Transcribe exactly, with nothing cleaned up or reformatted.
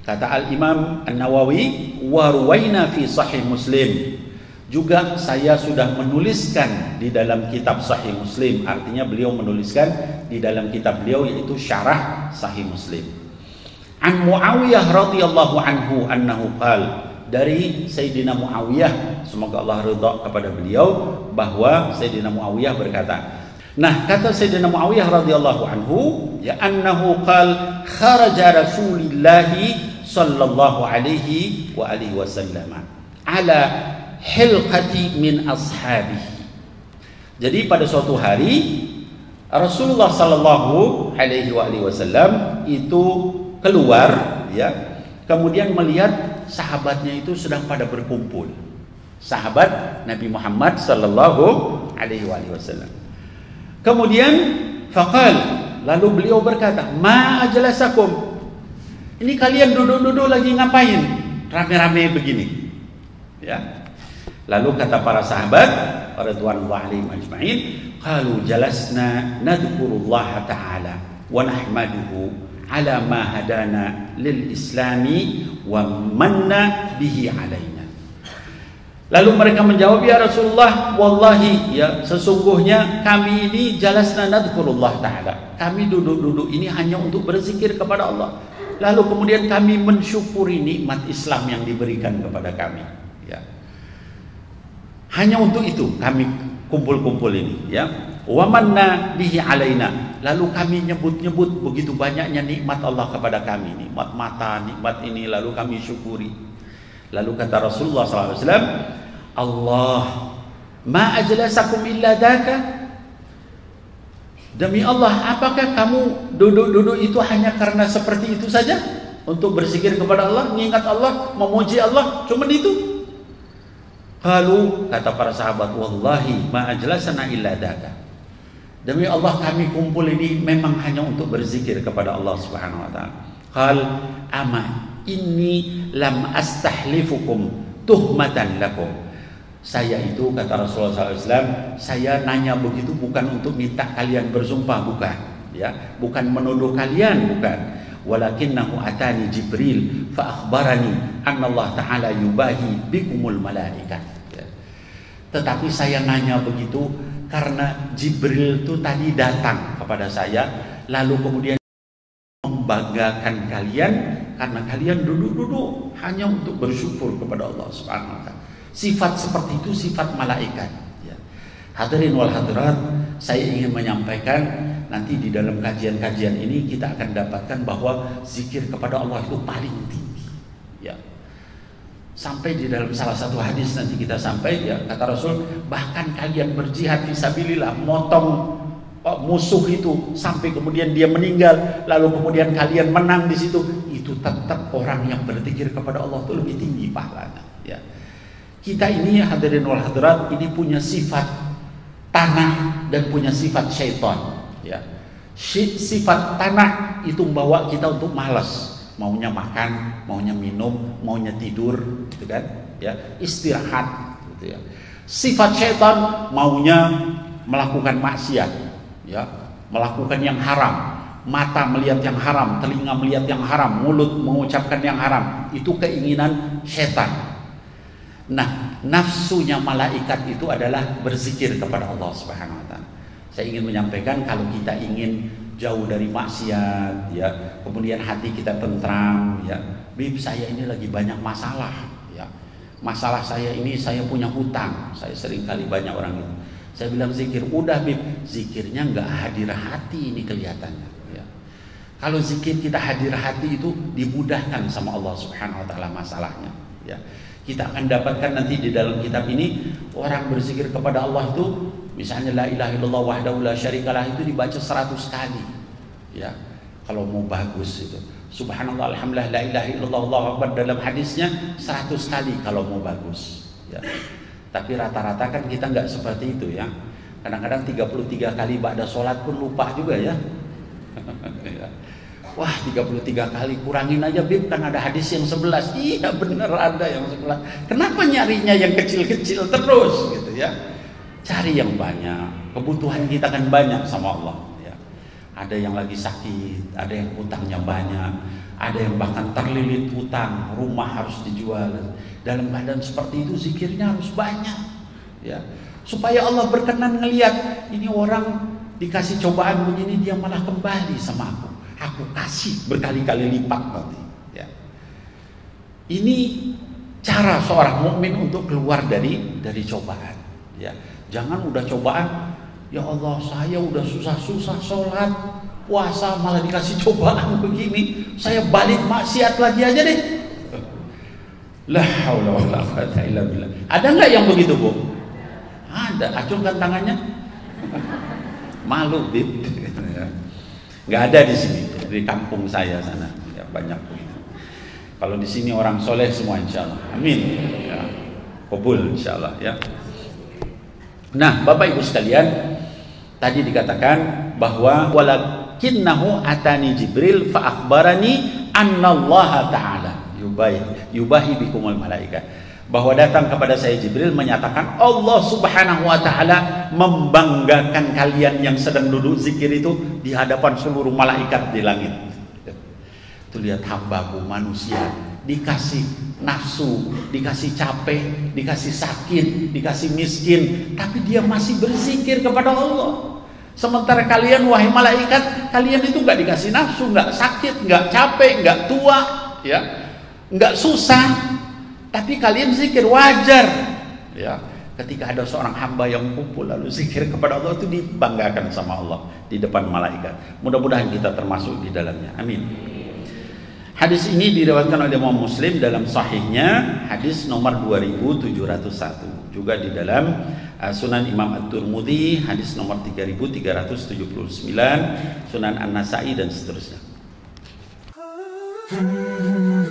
Kata Al-Imam An-Nawawi, wa ruwaina fi Sahih Muslim. Juga saya sudah menuliskan di dalam kitab Sahih Muslim. Artinya beliau menuliskan di dalam kitab beliau, yaitu Syarah Sahih Muslim. An Muawiyah radhiyallahu anhu annahu qala, dari Sayyidina Muawiyah, semoga Allah ridha kepada beliau, bahwa Sayyidina Muawiyah berkata. Nah, kata Sayyidina Muawiyah radhiyallahu anhu, ya annahu qala kharaja Rasulullah sallallahu alaihi wa alihi wasallam ala hilqati min ashabihi. Jadi pada suatu hari Rasulullah sallallahu alaihi wa alihi wasallam itu keluar, ya, kemudian melihat sahabatnya itu sedang pada berkumpul. Sahabat Nabi Muhammad sallallahu alaihi wa alihi wasallam. Kemudian faqal, lalu beliau berkata, ma ajlasakum, ini kalian duduk-duduk lagi ngapain rame-rame begini, ya. Lalu kata para sahabat radhiyallahu alaihim ajma'in, qalu jalasna nadhkurullah ta'ala wa nahmaduhu ala ma hadana lil islami wa manna bihi alaina. Lalu mereka menjawab, ya Rasulullah, wallahi, ya, sesungguhnya kami ini jalasna nadhkurullah ta'ala, kami duduk-duduk ini hanya untuk berzikir kepada Allah. Lalu kemudian kami mensyukuri nikmat Islam yang diberikan kepada kami, ya. Hanya untuk itu kami kumpul-kumpul ini, ya. Wa manna bihi alaina, lalu kami nyebut-nyebut begitu banyaknya nikmat Allah kepada kami, nikmat mata, nikmat ini, lalu kami syukuri. Lalu kata Rasulullah sallallahu alaihi wasallam, Allah ma ajlasakum illa daka, demi Allah, apakah kamu duduk-duduk itu hanya karena seperti itu saja, untuk berzikir kepada Allah, mengingat Allah, memuji Allah, cuma itu? Kalau kata para sahabat, wallahi ma ajlasana illa daka, demi Allah kami kumpul ini memang hanya untuk berzikir kepada Allah Subhanahu wa taala. Qal ama inni lam astahlifukum tuhmatan lakum. Saya itu, kata Rasulullah sallallahu alaihi wasallam, saya nanya begitu bukan untuk minta kalian bersumpah, bukan, ya, bukan menuduh kalian, bukan. Walakinnahu atani Jibril fa akhbarani anna Allah taala yubahi bikumul malaikat. Ya. Tetapi saya nanya begitu karena Jibril itu tadi datang kepada saya, lalu kemudian membanggakan kalian karena kalian duduk-duduk hanya untuk bersyukur kepada Allah Subhanahu wa taala. Sifat seperti itu sifat malaikat, ya. Hadirin wal hadirat, saya ingin menyampaikan, nanti di dalam kajian-kajian ini kita akan dapatkan bahwa zikir kepada Allah itu paling tinggi, ya. Sampai di dalam salah satu hadis nanti kita sampai, ya, kata Rasul, bahkan kalian berjihad fisabilillah, motong musuh itu sampai kemudian dia meninggal, lalu kemudian kalian menang di situ, itu tetap orang yang berzikir kepada Allah itu lebih tinggi pahalanya, ya. Kita ini hadirin wal hadirat ini punya sifat tanah dan punya sifat syaitan, ya. Sifat tanah itu membawa kita untuk malas, maunya makan, maunya minum, maunya tidur, gitu kan, ya, istirahat, gitu, ya. Sifat syaitan maunya melakukan maksiat, ya, melakukan yang haram, mata melihat yang haram, telinga melihat yang haram, mulut mengucapkan yang haram, itu keinginan syaitan. Nah, nafsunya malaikat itu adalah berzikir kepada Allah Subhanahu wa taala. Saya ingin menyampaikan, kalau kita ingin jauh dari maksiat, ya, kemudian hati kita tentram, ya, Bib, saya ini lagi banyak masalah, ya. Masalah saya ini, saya punya hutang. Saya sering kali banyak orang itu. Saya bilang zikir, udah Bib, zikirnya nggak hadir hati ini kelihatannya, ya. Kalau zikir kita hadir hati itu dimudahkan sama Allah Subhanahu wa taala masalahnya, ya. Kita akan dapatkan nanti di dalam kitab ini, orang berzikir kepada Allah itu, misalnya la ilaha illallah wahdahu la syarikalah itu dibaca seratus kali, ya. Kalau mau bagus itu, subhanallah alhamdulillah la ilaha illallah Allahu akbar, dalam hadisnya seratus kali kalau mau bagus, ya. Tapi rata-rata kan kita nggak seperti itu, ya. Kadang-kadang tiga puluh tiga kali ba'da sholat pun lupa juga, ya. Wah, tiga puluh tiga kali, kurangin aja Bib, kan ada hadis yang sebelas. Iya bener ada yang sebelas. Kenapa nyarinya yang kecil-kecil terus, gitu, ya. Cari yang banyak. Kebutuhan kita kan banyak sama Allah, ya. Ada yang lagi sakit, ada yang utangnya banyak, Ada yang bahkan terlilit hutang, rumah harus dijual. Dalam keadaan seperti itu zikirnya harus banyak, ya, supaya Allah berkenan ngelihat ini orang dikasih cobaan begini dia malah kembali sama aku. Aku kasih berkali-kali lipat nanti. Ya. Ini cara seorang mukmin untuk keluar dari dari cobaan. Ya, jangan udah cobaan, ya Allah saya udah susah-susah sholat, puasa malah dikasih cobaan begini, saya balik maksiat lagi aja deh. La haula wala quwwata illa billah. Ada nggak yang begitu, Bu? Ada. Acungkan tangannya. Malu, Bib. Nggak ada di sini, di kampung saya sana. Ya, banyak begitu. Kalau di sini orang soleh semua, insya Allah. Amin. Ya. Kabul, insya Allah. Ya. Nah, Bapak Ibu sekalian, tadi dikatakan bahwa walakinnahu atani Jibril fa akhbarani annallaha ta'ala yubahi yubahi bikumul malaikat, bahwa datang kepada saya Jibril menyatakan Allah Subhanahu wa taala membanggakan kalian yang sedang duduk zikir itu di hadapan seluruh malaikat di langit. Tuh lihat hambaku manusia dikasih nafsu, dikasih capek, dikasih sakit, dikasih miskin, tapi dia masih berzikir kepada Allah. Sementara kalian wahai malaikat, kalian itu nggak dikasih nafsu, nggak sakit, nggak capek, nggak tua, ya, nggak susah, tapi kalian zikir wajar. Ya, ketika ada seorang hamba yang kumpul lalu zikir kepada Allah itu dibanggakan sama Allah di depan malaikat. Mudah-mudahan kita termasuk di dalamnya. Amin. Hadis ini diriwayatkan oleh Imam Muslim dalam sahihnya, hadis nomor dua ribu tujuh ratus satu. Juga di dalam uh, Sunan Imam At-Tirmidzi hadis nomor tiga ribu tiga ratus tujuh puluh sembilan, Sunan An-Nasa'i dan seterusnya.